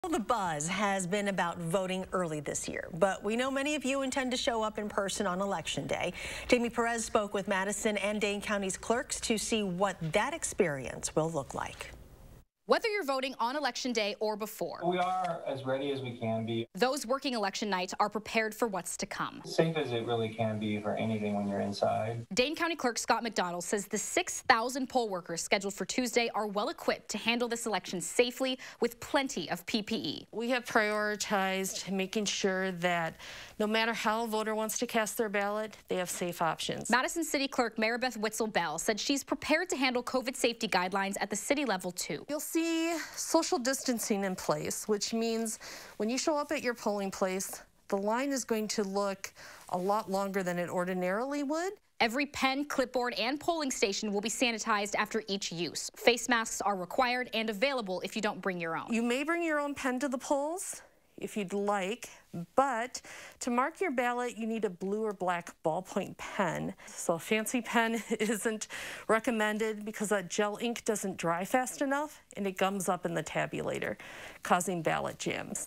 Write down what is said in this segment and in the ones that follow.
The buzz has been about voting early this year, but we know many of you intend to show up in person on Election Day. Jamie Perez spoke with Madison and Dane counties clerks to see what that experience will look like. Whether you're voting on Election Day or before, we are as ready as we can be. Those working election nights are prepared for what's to come. Safe as it really can be for anything when you're inside. Dane County Clerk Scott McDonald says the 6,000 poll workers scheduled for Tuesday are well equipped to handle this election safely with plenty of PPE. We have prioritized making sure that no matter how a voter wants to cast their ballot, they have safe options. Madison City Clerk Maribeth Witzel-Bell said she's prepared to handle COVID safety guidelines at the city level too. You'll see social distancing in place, which means when you show up at your polling place, the line is going to look a lot longer than it ordinarily would. Every pen, clipboard, and polling station will be sanitized after each use. Face masks are required and available if you don't bring your own. You may bring your own pen to the polls if you'd like, but to mark your ballot, you need a blue or black ballpoint pen. So a fancy pen isn't recommended because that gel ink doesn't dry fast enough and it gums up in the tabulator, causing ballot jams.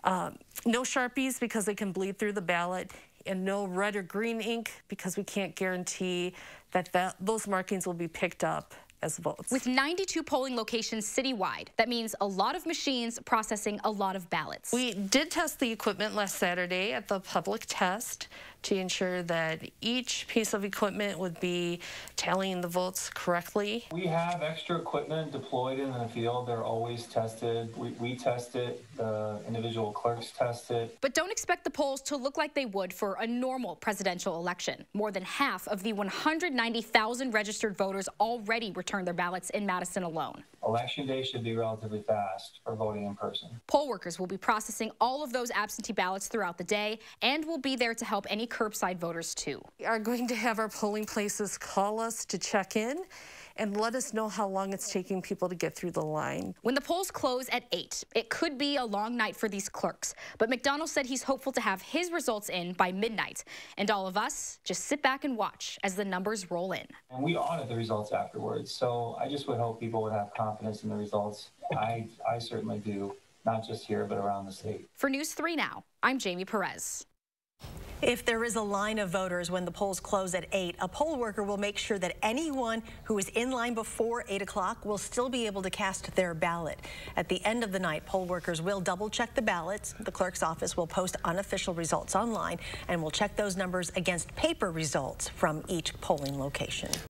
No Sharpies because they can bleed through the ballot, and no red or green ink because we can't guarantee that those markings will be picked up as votes. With 92 polling locations citywide, that means a lot of machines processing a lot of ballots. We did test the equipment last Saturday at the public test to ensure that each piece of equipment would be tallying the votes correctly. We have extra equipment deployed in the field. They're always tested. We test it. The individual clerks test it. But don't expect the polls to look like they would for a normal presidential election. More than half of the 190,000 registered voters already returned their ballots in Madison alone. Election day should be relatively fast for voting in person. Poll workers will be processing all of those absentee ballots throughout the day and will be there to help any curbside voters too. We are going to have our polling places call us to check in and let us know how long it's taking people to get through the line. When the polls close at 8, it could be a long night for these clerks, but McDonald said he's hopeful to have his results in by midnight, and all of us just sit back and watch as the numbers roll in. And we audit the results afterwards, so I just would hope people would have confidence in the results. I certainly do, not just here, but around the state. For News 3 Now, I'm Jamie Perez. If there is a line of voters when the polls close at 8, a poll worker will make sure that anyone who is in line before 8 o'clock will still be able to cast their ballot. At the end of the night, poll workers will double-check the ballots. The clerk's office will post unofficial results online and will check those numbers against paper results from each polling location.